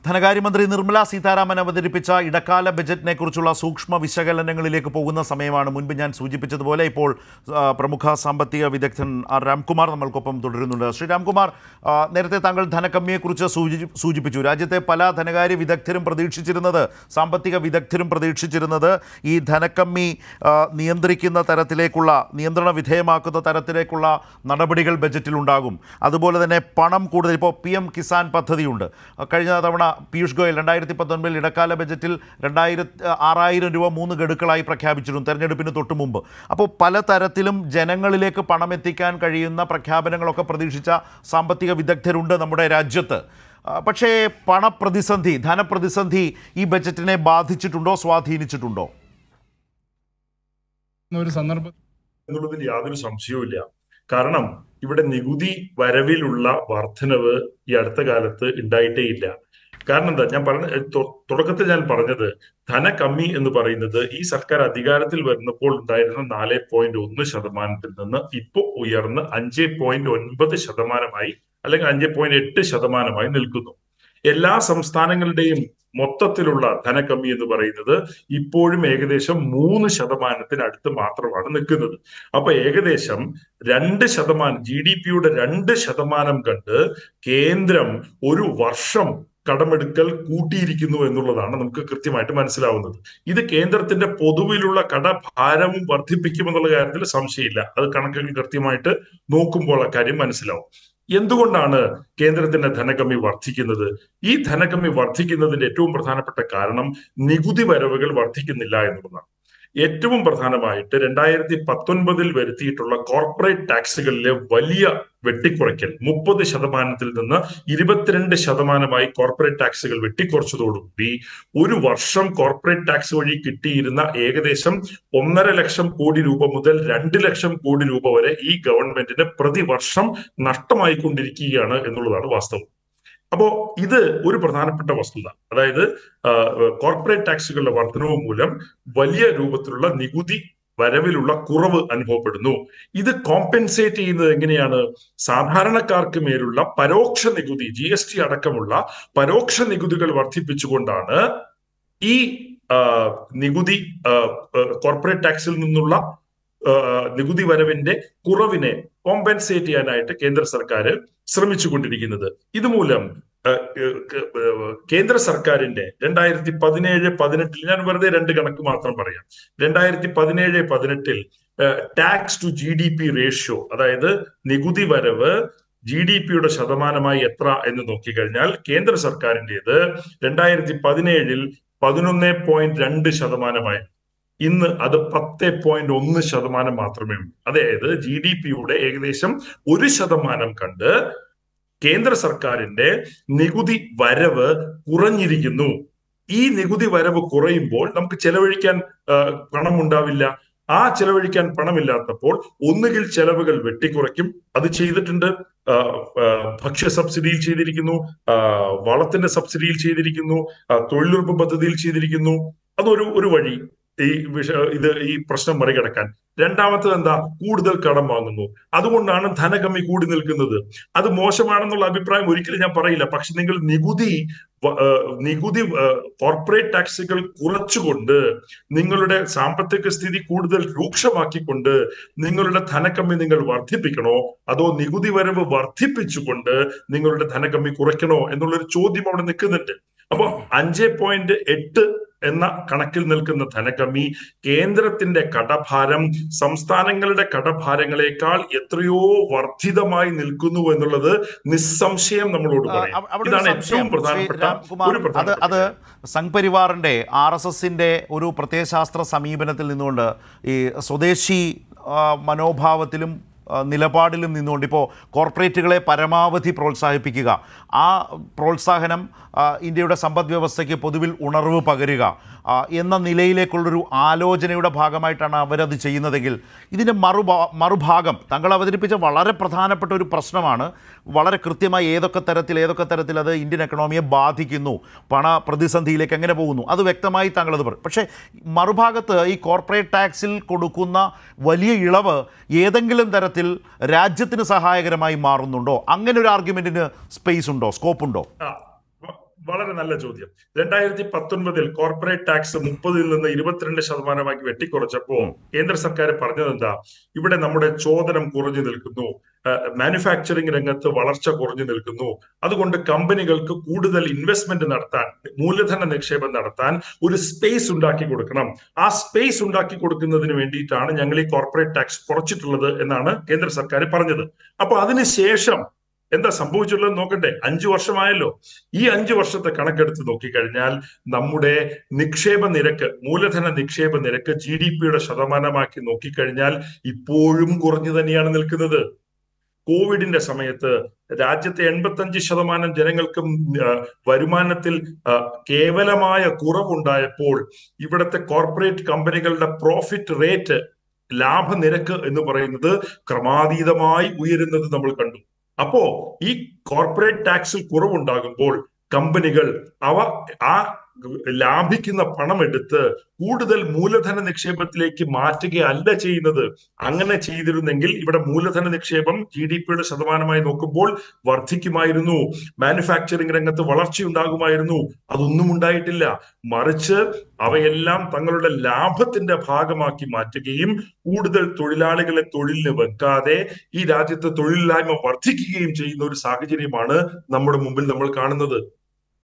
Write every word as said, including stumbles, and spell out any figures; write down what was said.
ധനകാര്യമന്ത്രി നിർമ്മല സീതാരാമൻ അവതരിപ്പിച്ച ഇടക്കാല ബജറ്റിനെ കുറിച്ചുള്ള സൂക്ഷ്മ വിശകലനങ്ങളിലേക്ക് പോകുന്ന സമയമാണ്. മുൻപ് ഞാൻ സൂചിപ്പിച്ചതുപോലെ ഇപ്പോൾ പ്രമുഖ സാമ്പത്തിക വിദഗ്ധൻ രാംകുമാർ നമ്മൾക്കൊപ്പം തുടരുന്നുണ്ട്. ശ്രീ രാംകുമാർ, നേരത്തെ താങ്കൾ ധനക്കമ്മിയെക്കുറിച്ച് സൂചിപ്പിച്ചു. രാജ്യത്തെ പല ധനകാര്യ വിദഗ്ധരും പ്രതീക്ഷിച്ചിരുന്നത്, സാമ്പത്തിക വിദഗ്ധരും പ്രതീക്ഷിച്ചിരുന്നത് ഈ ധനക്കമ്മി നിയന്ത്രിക്കുന്ന തരത്തിലേക്കുള്ള, നിയന്ത്രണ വിധേയമാക്കുന്ന തരത്തിലേക്കുള്ള നടപടികൾ ബജറ്റിലുണ്ടാകും. അതുപോലെ തന്നെ പണം കൂടുതൽ, ഇപ്പോൾ പി എം കിസാൻ പദ്ധതിയുണ്ട്. കഴിഞ്ഞ തവണ പീയൂഷ് ഗോയൽ രണ്ടായിരത്തി പത്തൊൻപതിൽ ഇടക്കാല ബജറ്റിൽ രണ്ടായിരത്തി ആറായിരം രൂപ മൂന്ന് ഗഡുക്കളായി പ്രഖ്യാപിച്ചിരുന്നു തെരഞ്ഞെടുപ്പിന് തൊട്ട് മുമ്പ്. അപ്പോൾ പലതരത്തിലും ജനങ്ങളിലേക്ക് പണം എത്തിക്കാൻ കഴിയുന്ന പ്രഖ്യാപനങ്ങളൊക്കെ പ്രതീക്ഷിച്ച സാമ്പത്തിക വിദഗ്ധരുണ്ട് നമ്മുടെ രാജ്യത്ത്. പക്ഷേ പണപ്രതിസന്ധി, ധനപ്രതിസന്ധി ഈ ബജറ്റിനെ ബാധിച്ചിട്ടുണ്ടോ, സ്വാധീനിച്ചിട്ടുണ്ടോ? ഒരു സന്ദർഭം എന്നുള്ളതിൽ യാതൊരു സംശയവുമില്ല. കാരണം ഇവിടെ നികുതി വരവിലുള്ള വർധനവ് ഈ അടുത്ത കാലത്ത് ഉണ്ടായിട്ടേ ഇല്ല. കാരണം എന്താ, ഞാൻ പറഞ്ഞ തുടക്കത്തിൽ ഞാൻ പറഞ്ഞത്, ധനക്കമ്മി എന്ന് പറയുന്നത് ഈ സർക്കാർ അധികാരത്തിൽ വരുന്നപ്പോൾ ഉണ്ടായിരുന്ന നാല് പോയിന്റ് ഒന്ന് ശതമാനത്തിൽ നിന്ന് ഇപ്പോൾ ഉയർന്ന് അഞ്ച് പോയിന്റ് ഒൻപത് ശതമാനമായി അല്ലെങ്കിൽ അഞ്ച് പോയിന്റ് എട്ട് ശതമാനമായി നിൽക്കുന്നു. എല്ലാ സംസ്ഥാനങ്ങളുടെയും മൊത്തത്തിലുള്ള ധനക്കമ്മി എന്ന് പറയുന്നത് ഇപ്പോഴും ഏകദേശം മൂന്ന് ശതമാനത്തിനടുത്ത് മാത്രമാണ് നിൽക്കുന്നത്. അപ്പൊ ഏകദേശം രണ്ട് ശതമാനം ജി ഡി പിയുടെ രണ്ട് ശതമാനം കണ്ട് കേന്ദ്രം ഒരു വർഷം കടമെടുക്കൽ കൂട്ടിയിരിക്കുന്നു എന്നുള്ളതാണ് നമുക്ക് കൃത്യമായിട്ട് മനസ്സിലാവുന്നത്. ഇത് കേന്ദ്രത്തിന്റെ പൊതുവിലുള്ള കടഭാരവും വർദ്ധിപ്പിക്കുമെന്നുള്ള കാര്യത്തിൽ സംശയമില്ല. അത് കണക്കുകൾ കൃത്യമായിട്ട് നോക്കുമ്പോൾ ആ കാര്യം മനസ്സിലാവും. എന്തുകൊണ്ടാണ് കേന്ദ്രത്തിന്റെ ധനക്കമ്മി വർദ്ധിക്കുന്നത്? ഈ ധനക്കമ്മി വർദ്ധിക്കുന്നതിന്റെ ഏറ്റവും പ്രധാനപ്പെട്ട കാരണം നികുതി വരവുകൾ വർദ്ധിക്കുന്നില്ല എന്നുള്ളതാണ്. ഏറ്റവും പ്രധാനമായിട്ട് രണ്ടായിരത്തി പത്തൊൻപതിൽ വരുത്തിയിട്ടുള്ള കോർപ്പറേറ്റ് ടാക്സുകളിലെ വലിയ വെട്ടിക്കുറയ്ക്കൽ, മുപ്പത് ശതമാനത്തിൽ നിന്ന് ഇരുപത്തിരണ്ട് ശതമാനമായി കോർപ്പറേറ്റ് ടാക്സുകൾ വെട്ടിക്കുറച്ചതോടുകൂടി ഒരു വർഷം കോർപ്പറേറ്റ് ടാക്സ് വഴി കിട്ടിയിരുന്ന ഏകദേശം ഒന്നര ലക്ഷം കോടി രൂപ മുതൽ രണ്ട് ലക്ഷം കോടി രൂപ വരെ ഈ ഗവൺമെന്റിന് പ്രതിവർഷം നഷ്ടമായിക്കൊണ്ടിരിക്കുകയാണ് എന്നുള്ളതാണ് വാസ്തവം. അപ്പോ ഇത് ഒരു പ്രധാനപ്പെട്ട വസ്തുത. അതായത് കോർപ്പറേറ്റ് ടാക്സുകളുടെ വർധനവ് മൂലം വലിയ രൂപത്തിലുള്ള നികുതി വരവിലുള്ള കുറവ് അനുഭവപ്പെടുന്നു. ഇത് കോമ്പൻസേറ്റ് ചെയ്യുന്നത് എങ്ങനെയാണ്? സാധാരണക്കാർക്ക് മേലുള്ള പരോക്ഷ നികുതി, ജി എസ് ടി അടക്കമുള്ള പരോക്ഷ നികുതികൾ വർദ്ധിപ്പിച്ചുകൊണ്ടാണ് ഈ നികുതി കോർപ്പറേറ്റ് ടാക്സിൽ നിന്നുള്ള നികുതി വരവിന്റെ കുറവിനെ കോമ്പൻസേറ്റ് ചെയ്യാനായിട്ട് കേന്ദ്ര സർക്കാർ ശ്രമിച്ചുകൊണ്ടിരിക്കുന്നത്. ഇതുമൂലം കേന്ദ്ര സർക്കാരിന്റെ രണ്ടായിരത്തി പതിനേഴ് പതിനെട്ടിൽ, ഞാൻ വെറുതെ രണ്ട് കണക്ക് മാത്രം പറയാം, രണ്ടായിരത്തി പതിനേഴ് പതിനെട്ടിൽ tax to G D P ratio, അതായത് നികുതി വരവ് ജി ഡി പിയുടെ ശതമാനമായി എത്ര എന്ന് നോക്കിക്കഴിഞ്ഞാൽ കേന്ദ്ര സർക്കാരിൻ്റെത് രണ്ടായിരത്തി പതിനേഴിൽ പതിനൊന്ന് പോയിന്റ് രണ്ട് ശതമാനമായി. ഇന്ന് അത് പത്ത് പോയിന്റ് ഒന്ന് ശതമാനം മാത്രമേ ഉള്ളൂ. അതായത് ജി ഡി പിയുടെ ഏകദേശം ഒരു ശതമാനം കണ്ട് കേന്ദ്ര സർക്കാരിന്റെ നികുതി വരവ് കുറഞ്ഞിരിക്കുന്നു. ഈ നികുതി വരവ് കുറയുമ്പോൾ നമുക്ക് ചെലവഴിക്കാൻ പണം ഉണ്ടാവില്ല. ആ ചെലവഴിക്കാൻ പണമില്ലാത്തപ്പോൾ ഒന്നുകിൽ ചെലവുകൾ വെട്ടിക്കുറയ്ക്കും. അത് ചെയ്തിട്ടുണ്ട്. ഭക്ഷ്യ സബ്സിഡിയിൽ ചെയ്തിരിക്കുന്നു, വളത്തിന്റെ സബ്സിഡിയിൽ ചെയ്തിരിക്കുന്നു, തൊഴിലുറപ്പ് പദ്ധതിയിൽ ചെയ്തിരിക്കുന്നു. അതൊരു ഒരു വഴി ഈ വിഷ ഇത് ഈ പ്രശ്നം മറികടക്കാൻ. രണ്ടാമത്തത് എന്താ? കൂടുതൽ കടം വാങ്ങുന്നു. അതുകൊണ്ടാണ് ധനകമ്മി കൂടി നിൽക്കുന്നത്. അത് മോശമാണെന്നുള്ള അഭിപ്രായം ഒരിക്കലും ഞാൻ പറയില്ല. പക്ഷെ നിങ്ങൾ നികുതി നികുതി കോർപ്പറേറ്റ് ടാക്സുകൾ കുറച്ചുകൊണ്ട്, നിങ്ങളുടെ സാമ്പത്തിക സ്ഥിതി കൂടുതൽ രൂക്ഷമാക്കിക്കൊണ്ട് നിങ്ങളുടെ ധനക്കമ്മി നിങ്ങൾ വർദ്ധിപ്പിക്കണോ, അതോ നികുതി വരവ് വർദ്ധിപ്പിച്ചുകൊണ്ട് നിങ്ങളുടെ ധനക്കമ്മി കുറയ്ക്കണോ എന്നുള്ളൊരു ചോദ്യം അവിടെ നിൽക്കുന്നുണ്ട്. അപ്പൊ അഞ്ച് പോയിന്റ് എട്ട് എന്ന കണക്കിൽ നിൽക്കുന്ന ധനക്കമ്മി കേന്ദ്രത്തിന്റെ കടഭാരം സംസ്ഥാനങ്ങളുടെ കടഭാരങ്ങളെക്കാൾ എത്രയോ വർദ്ധിതമായി നിൽക്കുന്നു എന്നുള്ളത് നിസ്സംശയം നമ്മളോട് പറയാം. ഇതാണ് ഏറ്റവും പ്രധാനപ്പെട്ട ഒരു പ്രധാന. അത് സംഘ് പരിവാറിന്റെ, ആർ എസ് എസിന്റെ ഒരു പ്രത്യയശാസ്ത്ര സമീപനത്തിൽ നിന്നുകൊണ്ട് ഈ സ്വദേശി മനോഭാവത്തിലും നിലപാടിലും നിന്നുകൊണ്ട് ഇപ്പോൾ കോർപ്പറേറ്റുകളെ പരമാവധി പ്രോത്സാഹിപ്പിക്കുക, ആ പ്രോത്സാഹനം ഇന്ത്യയുടെ സമ്പദ് വ്യവസ്ഥയ്ക്ക് പൊതുവിൽ ഉണർവ് പകരുക എന്ന നിലയിലേക്കുള്ളൊരു ആലോചനയുടെ ഭാഗമായിട്ടാണ് അവരത് ചെയ്യുന്നതെങ്കിൽ, ഇതിൻ്റെ മറുഭാ മറുഭാഗം താങ്കൾ അവതരിപ്പിച്ച വളരെ പ്രധാനപ്പെട്ട ഒരു പ്രശ്നമാണ്. വളരെ കൃത്യമായി ഏതൊക്കെ തരത്തിൽ ഏതൊക്കെ തരത്തിൽ അത് ഇന്ത്യൻ എക്കണോമിയെ ബാധിക്കുന്നു, പണ പ്രതിസന്ധിയിലേക്ക് എങ്ങനെ പോകുന്നു, അത് വ്യക്തമായി താങ്കൾ അത് പറയും. പക്ഷേ മറുഭാഗത്ത് ഈ കോർപ്പറേറ്റ് ടാക്സിൽ കൊടുക്കുന്ന വലിയ ഇളവ് ഏതെങ്കിലും തരത്തിൽ രാജ്യത്തിന് സഹായകരമായി മാറുന്നുണ്ടോ? അങ്ങനെ ഒരു ആർഗ്യുമെന്റിന് സ്പേസ് ഉണ്ടോ, സ്കോപ്പ് ഉണ്ടോ? വളരെ നല്ല ചോദ്യം. രണ്ടായിരത്തി പത്തൊൻപതിൽ കോർപ്പറേറ്റ് ടാക്സ് മുപ്പതിൽ നിന്ന് ഇരുപത്തിരണ്ട് ശതമാനമാക്കി വെട്ടിക്കുറച്ചപ്പോ ഉം. കേന്ദ്ര സർക്കാർ പറഞ്ഞത് എന്താ? ഇവിടെ നമ്മുടെ ചോദനം കുറഞ്ഞു നിൽക്കുന്നു, മാനുഫാക്ചറിംഗ് രംഗത്ത് വളർച്ച കുറഞ്ഞു നിൽക്കുന്നു, അതുകൊണ്ട് കമ്പനികൾക്ക് കൂടുതൽ ഇൻവെസ്റ്റ്മെന്റ് നടത്താൻ, മൂലധന നിക്ഷേപം നടത്താൻ ഒരു സ്പേസ് ഉണ്ടാക്കി കൊടുക്കണം. ആ സ്പേസ് ഉണ്ടാക്കി കൊടുക്കുന്നതിന് വേണ്ടിയിട്ടാണ് ഞങ്ങൾ ഈ കോർപ്പറേറ്റ് ടാക്സ് കുറച്ചിട്ടുള്ളത് എന്നാണ് കേന്ദ്ര സർക്കാർ പറഞ്ഞത്. അപ്പൊ അതിനുശേഷം എന്താ സംഭവിച്ചുള്ളത് നോക്കട്ടെ. അഞ്ചു വർഷമായല്ലോ. ഈ അഞ്ചു വർഷത്തെ കണക്കെടുത്ത് നോക്കിക്കഴിഞ്ഞാൽ നമ്മുടെ നിക്ഷേപ നിരക്ക്, മൂലധന നിക്ഷേപ നിരക്ക് ജി ഡി പിയുടെ ശതമാനമാക്കി നോക്കിക്കഴിഞ്ഞാൽ ഇപ്പോഴും കുറഞ്ഞു തന്നെയാണ് നിൽക്കുന്നത്. കോവിഡിന്റെ സമയത്ത് രാജ്യത്തെ എൺപത്തഞ്ച് ശതമാനം ജനങ്ങൾക്കും വരുമാനത്തിൽ കേവലമായ കുറവുണ്ടായപ്പോൾ ഇവിടുത്തെ കോർപ്പറേറ്റ് കമ്പനികളുടെ പ്രോഫിറ്റ് റേറ്റ്, ലാഭനിരക്ക് എന്ന് പറയുന്നത് ക്രമാതീതമായി ഉയരുന്നത് നമ്മൾ കണ്ടു. അപ്പോ ഈ കോർപ്പറേറ്റ് ടാക്സിൽ കുറവുണ്ടാകുമ്പോൾ കമ്പനികൾ അവ ആ ലാഭിക്കുന്ന പണം എടുത്ത് കൂടുതൽ മൂലധന നിക്ഷേപത്തിലേക്ക് മാറ്റുകയല്ല ചെയ്യുന്നത്. അങ്ങനെ ചെയ്തിരുന്നെങ്കിൽ ഇവിടെ മൂലധന നിക്ഷേപം ജി ഡി പിയുടെ ശതമാനമായി നോക്കുമ്പോൾ വർദ്ധിക്കുമായിരുന്നു, മാനുഫാക്ചറിംഗ് രംഗത്ത് വളർച്ചയുണ്ടാകുമായിരുന്നു. അതൊന്നും ഉണ്ടായിട്ടില്ല. മറിച്ച് അവയെല്ലാം തങ്ങളുടെ ലാഭത്തിന്റെ ഭാഗമാക്കി മാറ്റുകയും കൂടുതൽ തൊഴിലാളികളെ തൊഴിലിന് വെക്കാതെ ഈ രാജ്യത്ത് തൊഴിലില്ലായ്മ വർദ്ധിക്കുകയും ചെയ്യുന്ന ഒരു സാഹചര്യമാണ് നമ്മുടെ മുമ്പിൽ നമ്മൾ കാണുന്നത്.